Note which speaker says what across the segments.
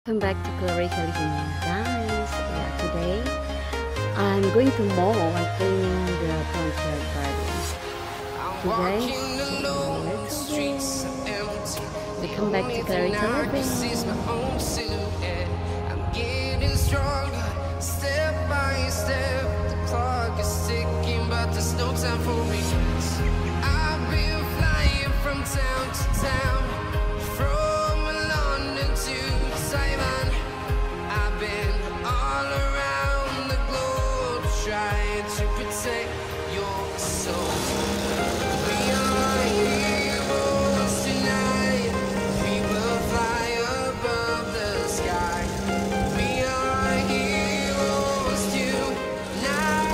Speaker 1: Welcome back to Clarissa Living, guys. Yeah, today I'm going to mow and cleaning the front yard garden. Okay, guys, welcome back to Clarissa Living.
Speaker 2: I'm getting stronger, step by step. The clock is ticking, but there's no time for me. I've been flying from town to town, from London to Taiwan. I've been all around the globe trying to protect your soul. We are heroes tonight. We will fly above the sky. We are heroes tonight.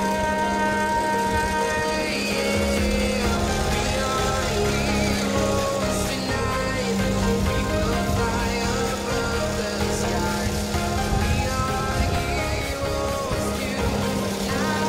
Speaker 2: Yeah. We are heroes tonight. We will fly above the sky. We are heroes tonight.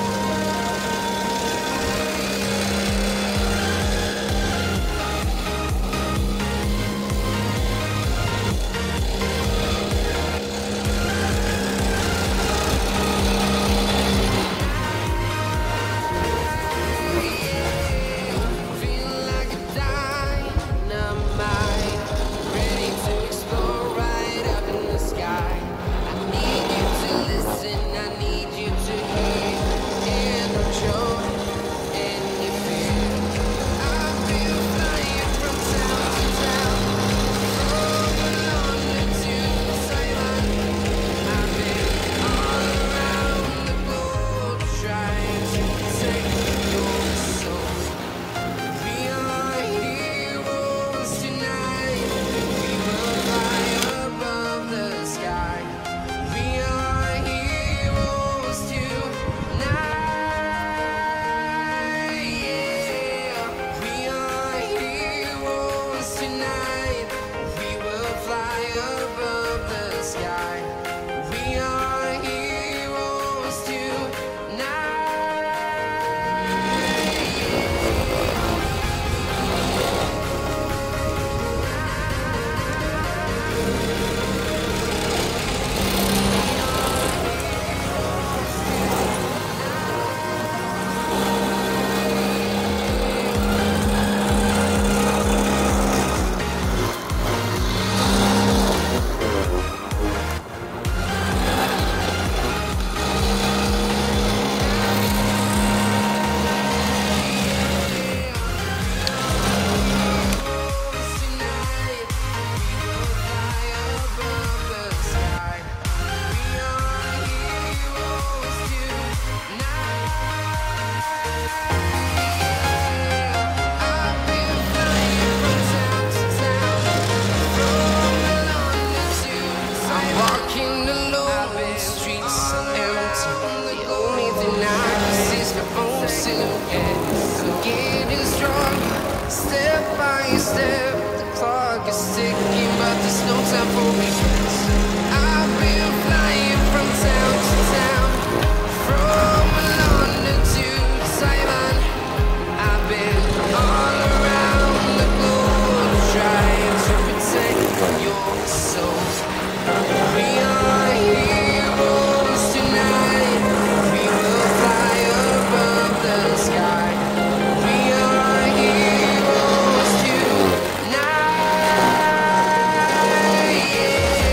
Speaker 2: Feel like a dynamite, ready to explore right up in the sky. I need you to listen, I need you to hear, and show any fear. I've been flying from town to town, from London to Taiwan. I've been all around the globe trying to protect your soul. We are heroes tonight. We will fly above the sky. We are heroes tonight. Yeah. We are heroes tonight. We will fly above the sky. We are heroes tonight. We will fly above the sky. We are heroes tonight. I've been flying from town to town, from London to I'm walking alone, streets are empty. The only thing I can see is my own silhouette. I'm getting stronger, step by step. The clock is ticking, but there's no time for me. I've been flying from town to town, from London to Taiwan. I've been all around the globe trying to protect your soul. We are heroes tonight. We will fly above the sky. We are heroes tonight. Yeah.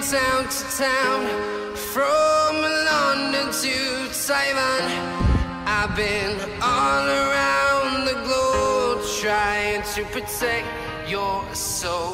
Speaker 2: town to town, from London to Taiwan. I've been all around the globe trying to protect your soul.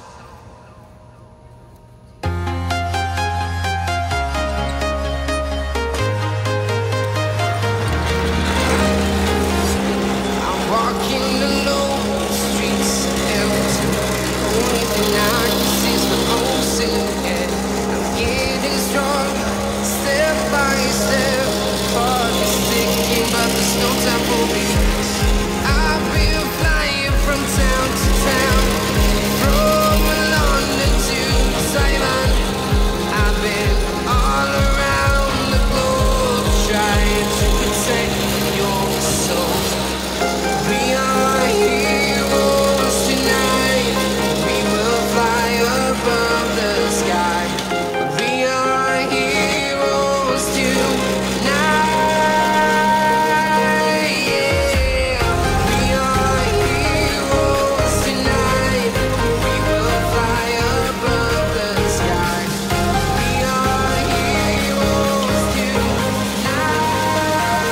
Speaker 2: I'm walking alone, the streets are empty. The only thing I can see is my own silhouette. I'm getting stronger, step by step. The clock is ticking, but there's no time for me. I've been flying from town to town, from London to Taiwan. I've been all around the globe trying to protect your soul. We are heroes tonight. We will fly above the sky. We are heroes tonight. Yeah. We are heroes tonight. We will fly above the sky. We are heroes tonight.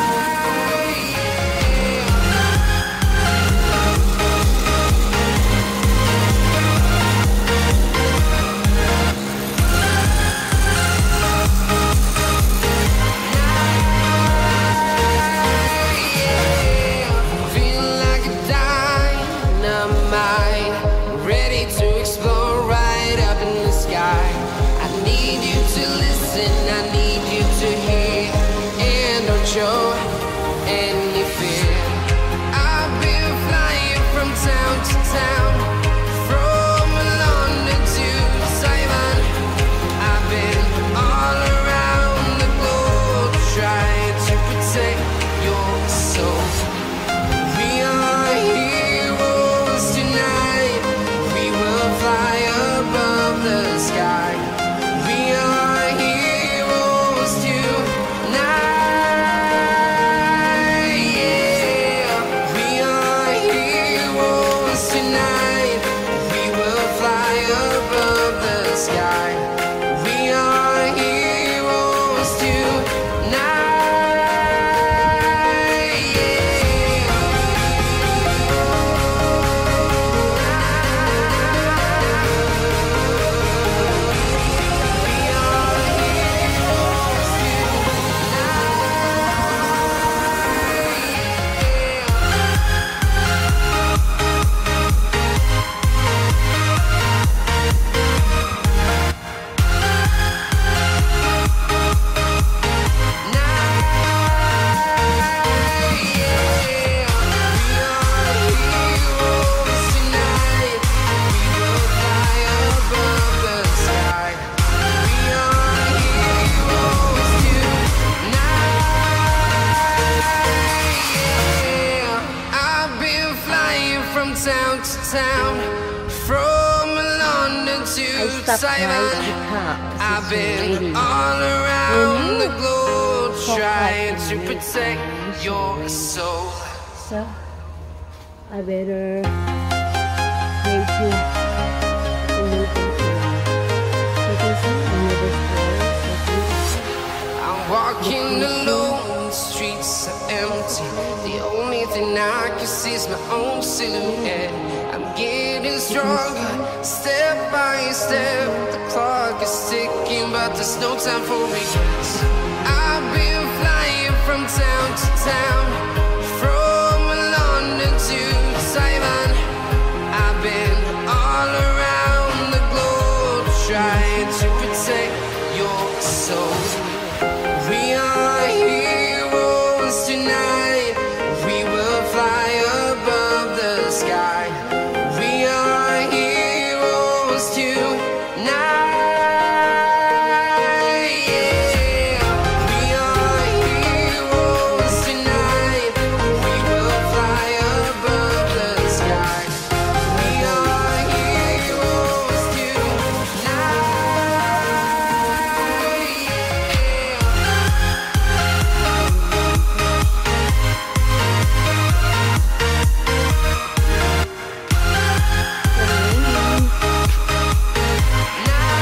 Speaker 2: Feel like a dynamite, ready to explore right up in the sky. I need you to listen, I need you to hear, and don't show any fear. I've been flying from town to town, from London to Taiwan. I've been all around the globe trying to protect your soul. We are heroes tonight. We will fly above the sky. We are heroes tonight. Yeah. We are heroes tonight. We will fly above the sky. We are heroes tonight. I've been flying from town to town, from London
Speaker 1: I
Speaker 2: to
Speaker 1: stopped right
Speaker 2: Taiwan.
Speaker 1: because
Speaker 2: I've
Speaker 1: it's
Speaker 2: been
Speaker 1: raining.
Speaker 2: all around the globe
Speaker 1: So
Speaker 2: trying
Speaker 1: hot
Speaker 2: to
Speaker 1: in
Speaker 2: protect
Speaker 1: here.
Speaker 2: your soul.
Speaker 1: So I better make you a little bit you can see another forest.
Speaker 2: I'm walking alone, the streets are empty. The only thing I can see is my own silhouette. I'm getting stronger, step by step. The clock is ticking, but there's no time for regrets. I've been flying from town to town, from London to Taiwan. I've been all around the globe trying to protect your soul. We are heroes tonight. We will fly above the sky. We are heroes tonight. Yeah. We are heroes tonight. We will fly above the sky. We are heroes tonight. Yeah.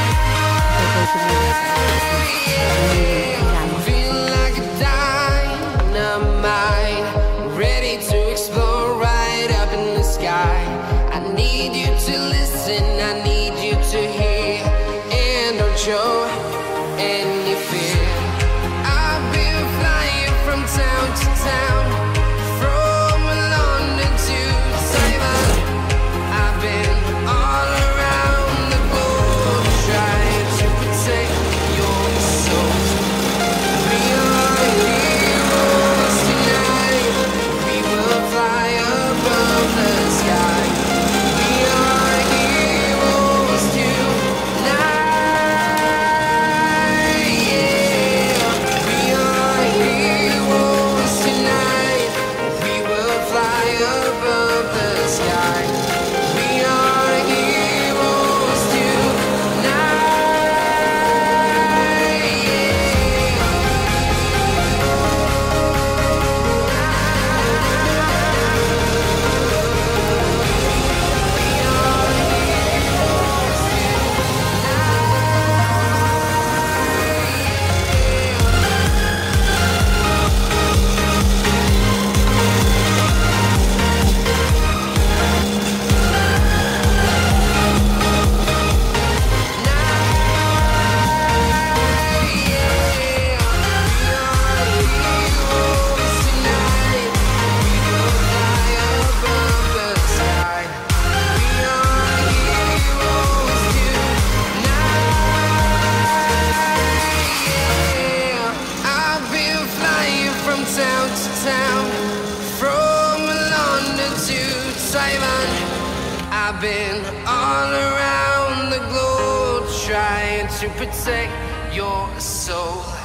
Speaker 2: I've been all around the globe trying to protect your soul.